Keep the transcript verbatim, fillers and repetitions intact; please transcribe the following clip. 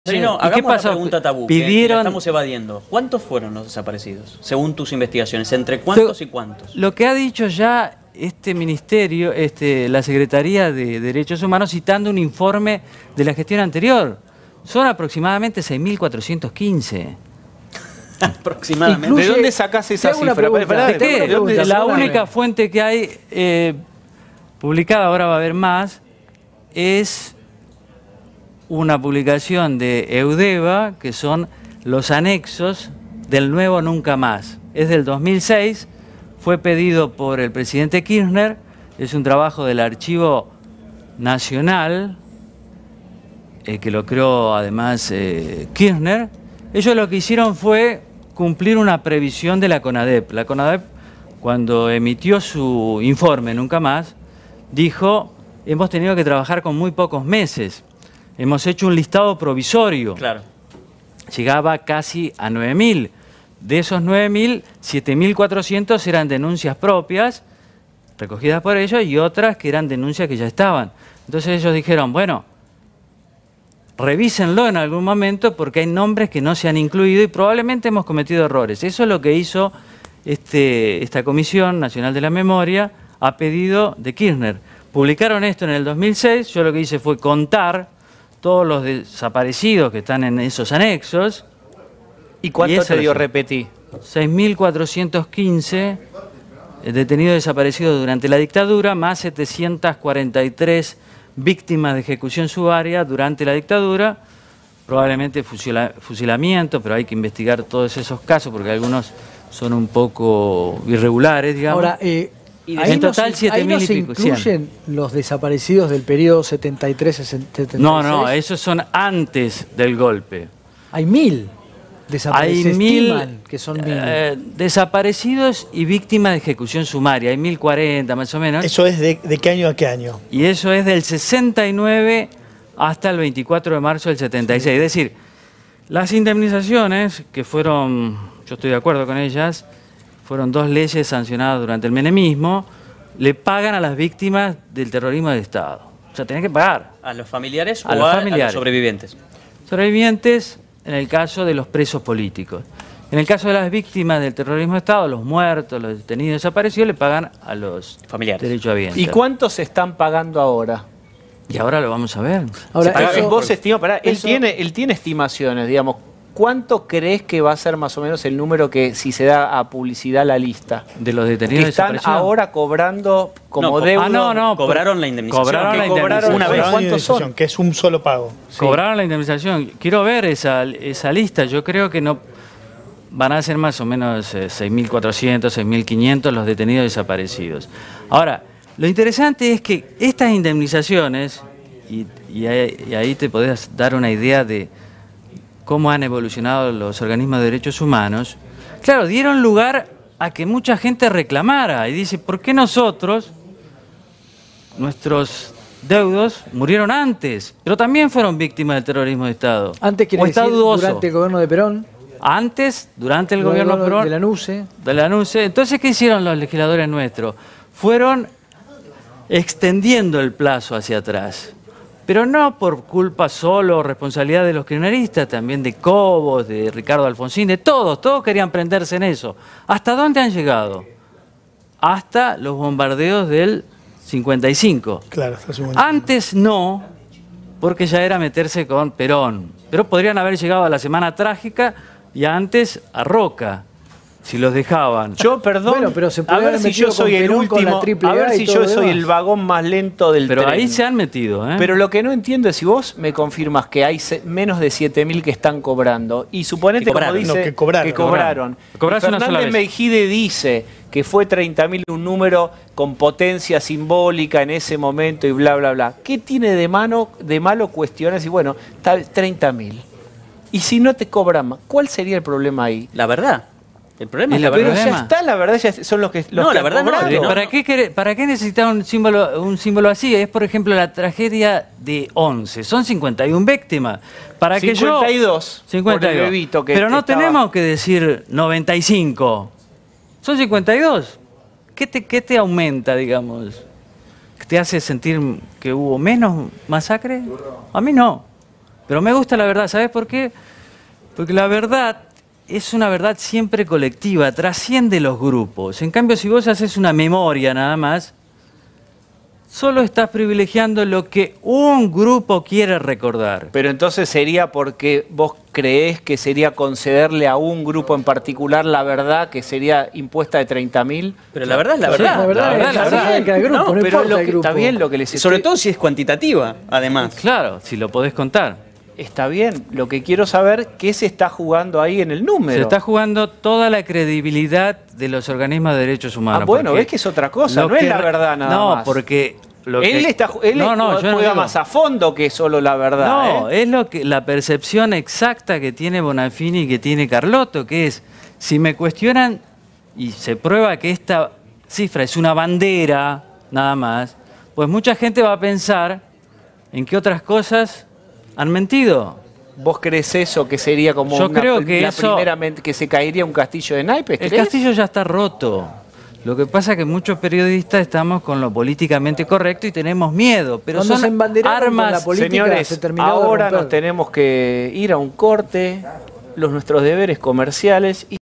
Sí, no, ¿y qué pasó? Una pregunta tabú, Pidieron... que la estamos evadiendo. ¿Cuántos fueron los desaparecidos, según tus investigaciones? ¿Entre cuántos y cuántos? Lo que ha dicho ya este ministerio, este, la Secretaría de Derechos Humanos, citando un informe de la gestión anterior, son aproximadamente seis mil cuatrocientos quince. Aproximadamente. Incluye, ¿de dónde sacás esa cifra? Pregunta, ¿De qué? ¿De dónde? La única fuente que hay eh, publicada, ahora va a haber más, es una publicación de Eudeva, que son los anexos del nuevo Nunca Más. Es del dos mil seis, fue pedido por el presidente Kirchner, es un trabajo del Archivo Nacional, eh, que lo creó además eh, Kirchner. Ellos lo que hicieron fue cumplir una previsión de la CONADEP. La CONADEP, cuando emitió su informe Nunca Más, dijo, hemos tenido que trabajar con muy pocos meses. Hemos hecho un listado provisorio. Claro. Llegaba casi a nueve mil. De esos nueve mil, siete mil cuatrocientos eran denuncias propias, recogidas por ellos, y otras que eran denuncias que ya estaban. Entonces ellos dijeron, bueno, revísenlo en algún momento porque hay nombres que no se han incluido y probablemente hemos cometido errores. Eso es lo que hizo este, esta Comisión Nacional de la Memoria a pedido de Kirchner. Publicaron esto en el dos mil seis, yo lo que hice fue contar todos los desaparecidos que están en esos anexos. ¿Y cuánto te dio repetí? seis mil cuatrocientos quince detenidos desaparecidos durante la dictadura, más setecientas cuarenta y tres víctimas de ejecución sumaria durante la dictadura, probablemente fusila, fusilamiento, pero hay que investigar todos esos casos porque algunos son un poco irregulares, digamos. Ahora, eh, y en total siete mil y pico. ¿Se incluyen los desaparecidos del periodo setenta y tres a setenta y seis? No, no, esos son antes del golpe. Hay mil desaparecidos. Hay mil que son mil. Eh, desaparecidos y víctimas de ejecución sumaria. Hay mil cuarenta más o menos. ¿Eso es de, de qué año a qué año? Y eso es del sesenta y nueve hasta el veinticuatro de marzo del setenta y seis. Es decir, las indemnizaciones, que fueron, yo estoy de acuerdo con ellas, fueron dos leyes sancionadas durante el menemismo, le pagan a las víctimas del terrorismo de Estado. O sea, tienen que pagar. ¿A los familiares a o los, a, familiares. a los sobrevivientes? Sobrevivientes en el caso de los presos políticos. En el caso de las víctimas del terrorismo de Estado, los muertos, los detenidos desaparecidos, le pagan a los familiares. derechohabientes. ¿Y cuántos se están pagando ahora? Y ahora lo vamos a ver. Ahora, eso, vos estima, pará, él, eso, tiene, él tiene estimaciones, digamos. ¿Cuánto crees que va a ser más o menos el número que, si se da a publicidad la lista? De los detenidos que están desaparecidos. ahora cobrando como no, deuda. Ah, no, no. Cobraron la indemnización. Cobraron la indemnización. Una vez. ¿Cuántos son? Que es un solo pago. Sí. Cobraron la indemnización. Quiero ver esa, esa lista. Yo creo que no van a ser más o menos eh, seis mil cuatrocientos, seis mil quinientos los detenidos desaparecidos. Ahora, lo interesante es que estas indemnizaciones, y, y, ahí, y ahí te podés dar una idea de cómo han evolucionado los organismos de derechos humanos, claro, dieron lugar a que mucha gente reclamara y dice, ¿por qué nosotros, nuestros deudos, murieron antes? Pero también fueron víctimas del terrorismo de Estado. Antes, quiere decir, durante el gobierno de Perón. Antes, durante el gobierno de Perón. De la NUCE. De la NUCE. Entonces, ¿qué hicieron los legisladores nuestros? Fueron extendiendo el plazo hacia atrás. Pero no por culpa solo o responsabilidad de los kirchneristas, también de Cobos, de Ricardo Alfonsín, de todos. Todos querían prenderse en eso. ¿Hasta dónde han llegado? Hasta los bombardeos del cincuenta y cinco. Claro, hasta cincuenta y cinco. Antes no, porque ya era meterse con Perón. Pero podrían haber llegado a la Semana Trágica y antes a Roca, si los dejaban. Yo, perdón, bueno, pero se a ver si yo soy el último, a ver si yo soy el vagón más lento del pero tren. Pero ahí se han metido, ¿eh? Pero lo que no entiendo es si vos me confirmas que hay menos de siete mil que están cobrando y suponete, que cobraron, como dice, no, que cobraron. que cobraron. Cobraron una sola Fernández vez. Mejide dice que fue treinta mil un número con potencia simbólica en ese momento y bla, bla, bla. ¿Qué tiene de, mano, de malo cuestiones? Y bueno, treinta mil. Y si no te cobran más, ¿cuál sería el problema ahí? La verdad. El problema es la la Pero verdad. ya está, la verdad, ya son los que los No, que la verdad no, cobraron. no, ¿Para, qué querés- ¿Para qué necesitar un símbolo, un símbolo así? Es, por ejemplo, la tragedia de once. Son cincuenta y una víctimas. Para que yo, cincuenta y dos. cincuenta y dos. Por el bebito que Pero no estaba- tenemos que decir noventa y cinco. Son cincuenta y dos. ¿Qué te, qué te aumenta, digamos? ¿Te hace sentir que hubo menos masacre? A mí no. Pero me gusta la verdad, ¿sabes por qué? Porque la verdad es una verdad siempre colectiva, trasciende los grupos. En cambio, si vos haces una memoria nada más, solo estás privilegiando lo que un grupo quiere recordar. Pero entonces sería porque vos creés que sería concederle a un grupo en particular la verdad que sería impuesta de treinta mil. Pero la verdad es la Sí, verdad. La verdad La es verdad, la la verdad verdad. de cada grupo, No, no, pero importa lo el que, grupo. está bien lo que les Sobre estoy- todo si es cuantitativa, además. Claro, si lo podés contar. Está bien, lo que quiero saber qué se está jugando ahí en el número. Se está jugando toda la credibilidad de los organismos de derechos humanos. Ah, bueno, porque ves que es otra cosa, lo no es que la re- verdad nada no, más. porque lo él que- está, él no, no, juega yo no digo- más a fondo que solo la verdad. No, ¿eh? es lo que la percepción exacta que tiene Bonafini y que tiene Carlotto, que es, si me cuestionan y se prueba que esta cifra es una bandera, nada más, pues mucha gente va a pensar en qué otras cosas han mentido. ¿Vos crees eso que sería como Yo una- creo que la eso- primera mente que se caería un castillo de naipes? El ¿crees? castillo ya está roto. Lo que pasa es que muchos periodistas estamos con lo políticamente correcto y tenemos miedo, pero Cuando son se embanderaron con armas. la política, Señores, se terminó de ahora romper. nos tenemos que ir a un corte, los nuestros deberes comerciales. Y